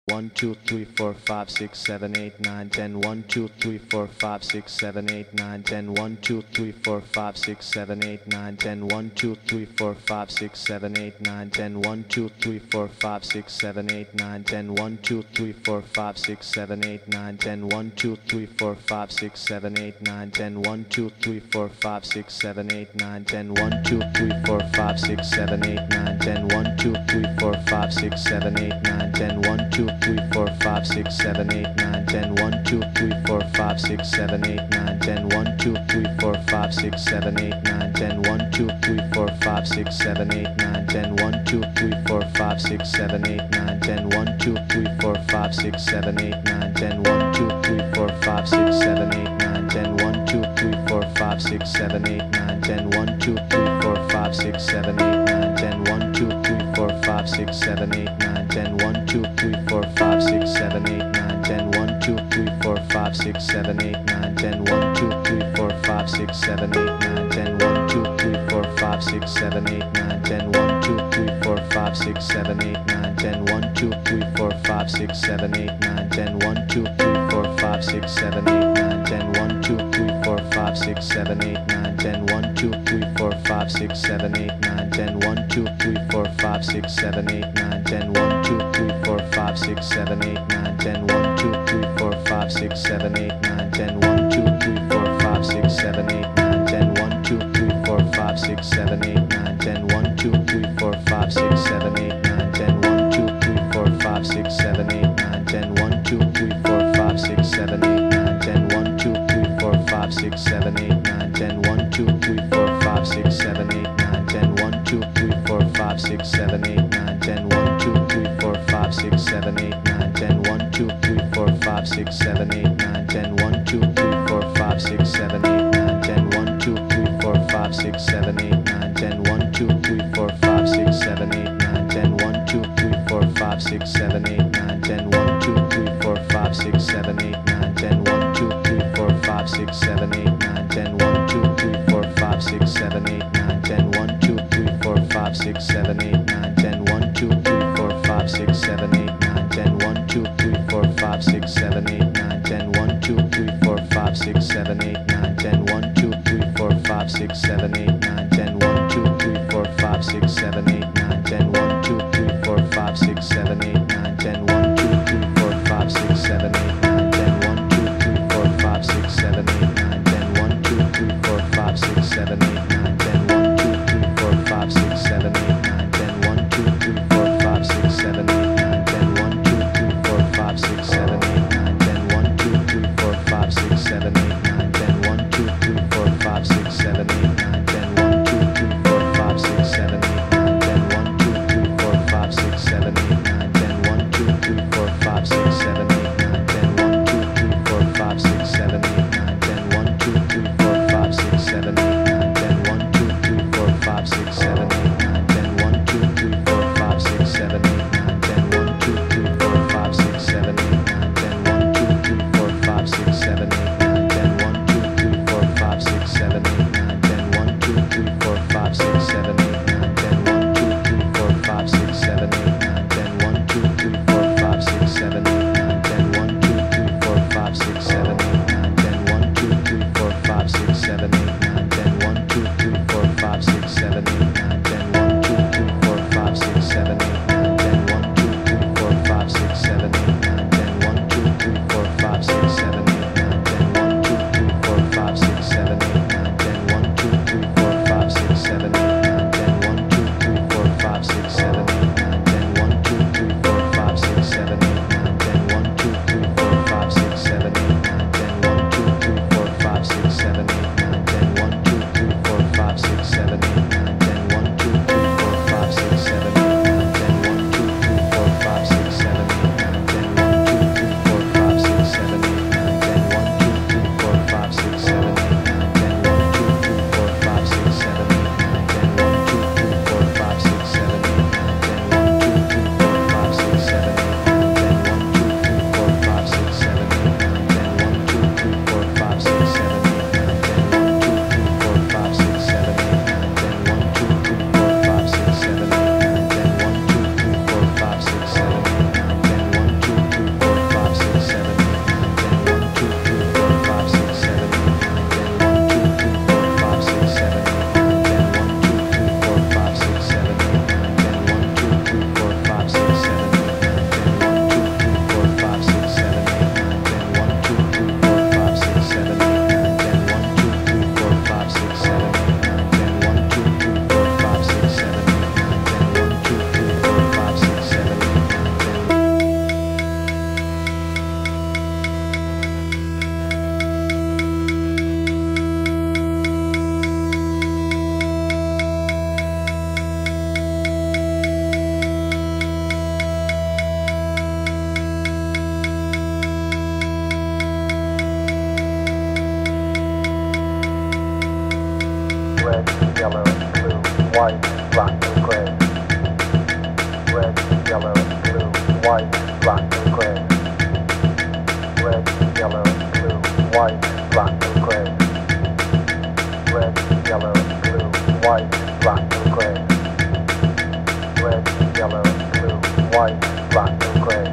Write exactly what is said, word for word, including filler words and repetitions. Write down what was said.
one two three four five six seven eight nine ten one two three four five six seven eight nine ten one two three four five six seven eight nine ten one two three four five six seven eight nine ten one two three four five six seven eight nine ten one two three four five six seven eight nine ten one two three four five six seven eight nine ten one two three four five six seven eight nine ten one two three four five six seven eight nine ten one two three four five six seven eight nine ten one two three four five six seven eight nine ten one two three four five six seven eight nine ten one two three four five six seven eight nine ten one two three four five six seven eight nine ten one two three four five six seven eight nine ten one two three four five six seven eight nine ten one two three four five six seven eight nine ten one two three four five six seven eight nine ten one two three four five six seven eight nine ten one two three four five six seven eight nine ten one two three four five six seven eight nine ten one two three four five six seven eight nine ten one two three four five six seven eight nine ten one two three four five six seven eight nine ten one two three four five six seven eight nine ten one two three four five six seven eight nine ten one two three four five six seven eight nine ten one two three four five six seven eight nine ten one two three four five six seven eight nine ten one two three four five six seven eight nine ten one two three four five six seven eight nine ten one two three four five six seven eight nine ten one two three four five six seven eight nine ten one two three four five six seven eight nine ten one two three four five six seven eight nine ten one two three four five six seven eight nine ten one two three four five six seven eight nine ten one two three four five six seven eight nine ten one two three four five six seven eight nine ten one two three four five six seven eight nine ten one two three four five six seven eight nine ten one two three four five six seven eight nine ten one two three four five six seven eight nine ten one two three four five six seven eight nine ten one two three four five six seven eight nine ten one two three four five six seven eight nine ten one two three four five six seven eight nine ten one two three four five six seven eight nine ten one two three four five six seven eight nine ten one two three four five six seven eight nine ten one two three four five six seven eight nine ten one two three four five six seven eight nine ten one two three four five six seven eight nine ten one two three four five six seven eight nine ten one two three four five six seven eight nine ten one two three four five six seven eight nine ten one two three four five six seven eight nine ten one two three four five six seven eight nine ten one two three four five six seven eight nine ten one two three four five six seven eight nine ten one two three four five six seven eight nine ten one black and gray. Red, yellow, blue, white, black and gray. Red, yellow, blue, white, black and gray. Red, yellow, blue, white, black and gray.